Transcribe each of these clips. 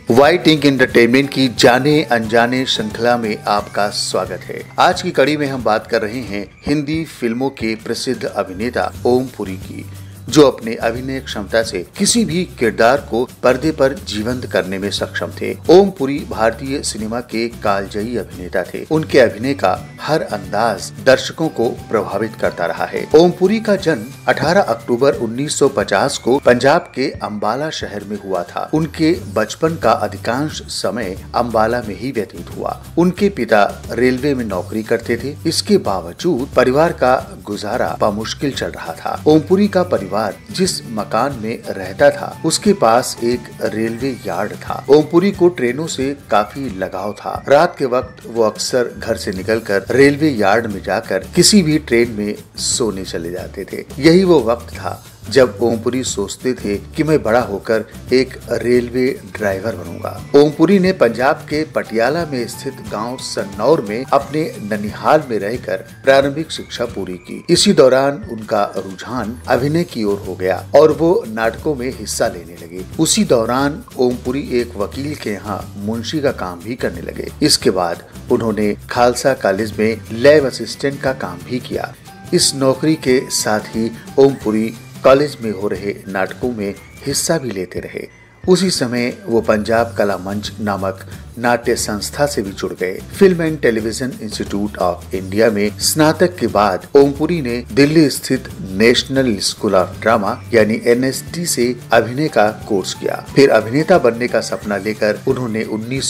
White Ink entertainment की जाने अनजाने श्रृंखला में आपका स्वागत है। आज की कड़ी में हम बात कर रहे हैं हिंदी फिल्मों के प्रसिद्ध अभिनेता ओम पुरी की, जो अपने अभिनय क्षमता से किसी भी किरदार को पर्दे पर जीवंत करने में सक्षम थे। ओम पुरी भारतीय सिनेमा के कालजयी अभिनेता थे। उनके अभिनय का हर अंदाज दर्शकों को प्रभावित करता रहा है। ओम पुरी का जन्म 18 अक्टूबर 1950 को पंजाब के अंबाला शहर में हुआ था। उनके बचपन का अधिकांश समय अंबाला में ही व्यतीत हुआ। उनके पिता रेलवे में नौकरी करते थे। इसके बावजूद परिवार का गुजारा मुश्किल चल रहा था। ओम पुरी का परिवार जिस मकान में रहता था उसके पास एक रेलवे यार्ड था। ओम पुरी को ट्रेनों से काफी लगाव था। रात के वक्त वो अक्सर घर से निकलकर रेलवे यार्ड में जाकर किसी भी ट्रेन में सोने चले जाते थे। यही वो वक्त था जब ओम पुरी सोचते थे कि मैं बड़ा होकर एक रेलवे ड्राइवर बनूंगा। ओम पुरी ने पंजाब के पटियाला में स्थित गांव सन्नौर में अपने ननिहाल में रहकर प्रारंभिक शिक्षा पूरी की। इसी दौरान उनका रुझान अभिनय की ओर हो गया और वो नाटकों में हिस्सा लेने लगे। उसी दौरान ओम पुरी एक वकील के यहाँ मुंशी का काम भी करने लगे। इसके बाद उन्होंने खालसा कॉलेज में लैब असिस्टेंट का काम भी किया। इस नौकरी के साथ ही ओम पुरी कॉलेज में हो रहे नाटकों में हिस्सा भी लेते रहे। उसी समय वो पंजाब कला मंच नामक नाट्य संस्था से भी जुड़ गए। Film and television institute of India में स्नातक के बाद ओम पुरी ने दिल्ली स्थित नेशनल स्कूल ऑफ ड्रामा यानी NSD से अभिनय का कोर्स किया। फिर अभिनेता बनने का सपना लेकर उन्होंने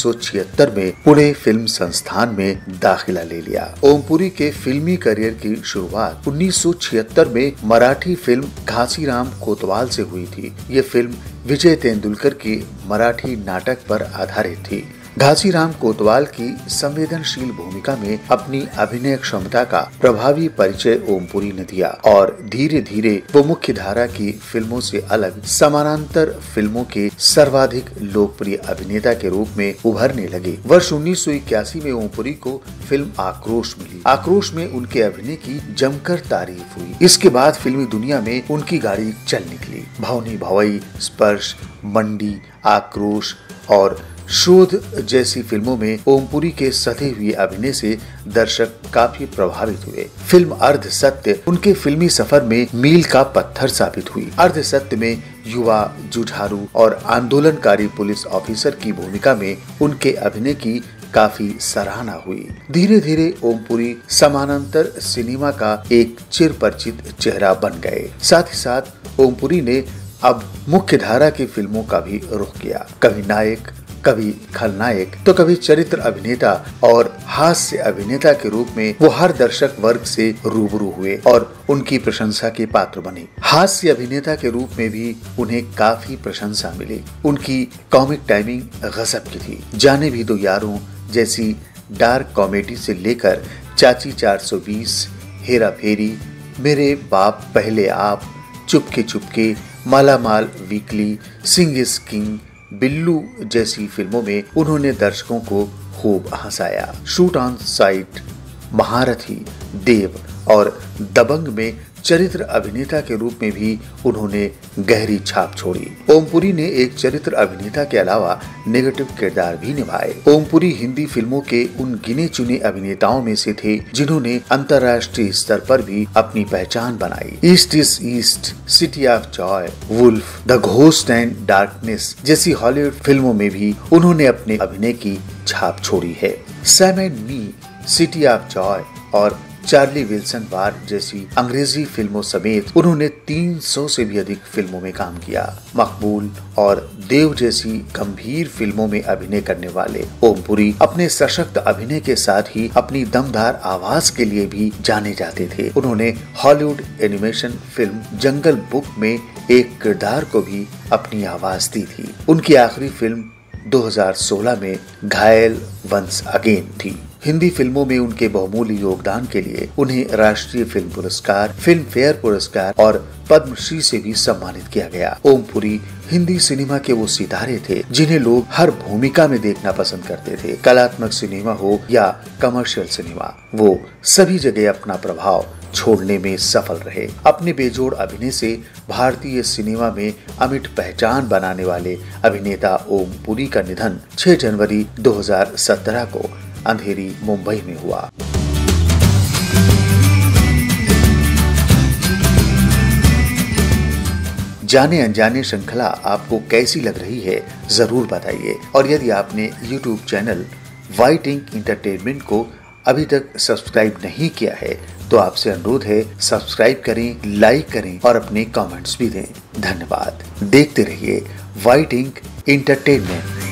1976 में पुणे फिल्म संस्थान में दाखिला ले लिया। ओम पुरी के फिल्मी करियर की शुरुआत 1976 में मराठी फिल्म घासीराम कोतवाल से हुई थी। ये फिल्म विजय तेंदुलकर की मराठी नाटक पर आधारित थी। घासीराम कोतवाल की संवेदनशील भूमिका में अपनी अभिनय क्षमता का प्रभावी परिचय ओम पुरी ने दिया और धीरे धीरे वो मुख्य धारा की फिल्मों से अलग समानांतर फिल्मों के सर्वाधिक लोकप्रिय अभिनेता के रूप में उभरने लगे। वर्ष 1981 में ओम पुरी को फिल्म आक्रोश मिली। आक्रोश में उनके अभिनय की जमकर तारीफ हुई। इसके बाद फिल्मी दुनिया में उनकी गाड़ी चल निकली। भवनी भवई, स्पर्श, मंडी, आक्रोश और शोध जैसी फिल्मों में ओम पुरी के सधे हुए अभिनय से दर्शक काफी प्रभावित हुए। फिल्म अर्ध सत्य उनके फिल्मी सफर में मील का पत्थर साबित हुई। अर्ध सत्य में युवा, जुझारू और आंदोलनकारी पुलिस ऑफिसर की भूमिका में उनके अभिनय की काफी सराहना हुई। धीरे धीरे ओम पुरी समानांतर सिनेमा का एक चिरपरिचित चेहरा बन गए। साथ ही साथ ओम पुरी ने अब मुख्य धारा की फिल्मों का भी रुख किया। कभी नायक, कभी खलनायक तो कभी चरित्र अभिनेता और हास्य अभिनेता के रूप में वो हर दर्शक वर्ग से रूबरू हुए और उनकी प्रशंसा के पात्र बने। हास्य अभिनेता के रूप में भी उन्हें काफी प्रशंसा मिली। उनकी कॉमिक टाइमिंग गजब की थी। जाने भी दो यारों जैसी डार्क कॉमेडी से लेकर चाची 420, हेरा फेरी, मेरे बाप पहले आप, Chupke Chupke, Malamaal Weekly, Singh is King, Billu जैसी फिल्मों में उन्होंने दर्शकों को खूब हंसाया। शूट ऑन साइट, महारथी, देव और दबंग में चरित्र अभिनेता के रूप में भी उन्होंने गहरी छाप छोड़ी। ओम पुरी ने एक चरित्र अभिनेता के अलावा नेगेटिव किरदार भी निभाए। ओम पुरी हिंदी फिल्मों के उन गिने चुने अभिनेताओं में से थे जिन्होंने अंतर्राष्ट्रीय स्तर पर भी अपनी पहचान बनाई। East is East, City of Joy, Wolf, The Ghost and Darkness जैसी हॉलीवुड फिल्मों में भी उन्होंने अपने अभिनय की छाप छोड़ी है। Sam and Me, City of Joy और चार्ली विल्सन वार जैसी अंग्रेजी फिल्मों समेत उन्होंने 300 से भी अधिक फिल्मों में काम किया। मकबूल और देव जैसी गंभीर फिल्मों में अभिनय करने वाले ओम पुरी अपने सशक्त अभिनय के साथ ही अपनी दमदार आवाज के लिए भी जाने जाते थे। उन्होंने Hollywood animation film Jungle Book में एक किरदार को भी अपनी आवाज दी थी। उनकी आखिरी फिल्म 2016 में घायल वंस अगेन थी। हिंदी फिल्मों में उनके बहुमूल्य योगदान के लिए उन्हें राष्ट्रीय फिल्म पुरस्कार, फिल्म फेयर पुरस्कार और पद्मश्री से भी सम्मानित किया गया। ओम पुरी हिंदी सिनेमा के वो सितारे थे जिन्हें लोग हर भूमिका में देखना पसंद करते थे। कलात्मक सिनेमा हो या कमर्शियल सिनेमा, वो सभी जगह अपना प्रभाव छोड़ने में सफल रहे। अपने बेजोड़ अभिनय से भारतीय सिनेमा में अमिट पहचान बनाने वाले अभिनेता ओम पुरी का निधन 6 जनवरी 2017 को अंधेरी मुंबई में हुआ। जाने अनजाने श्रृंखला आपको कैसी लग रही है जरूर बताइए, और यदि आपने YouTube channel White Ink Entertainment को अभी तक सब्सक्राइब नहीं किया है तो आपसे अनुरोध है, सब्सक्राइब करें, लाइक करें और अपने कमेंट्स भी दें। धन्यवाद। देखते रहिए व्हाइट इंक एंटरटेनमेंट।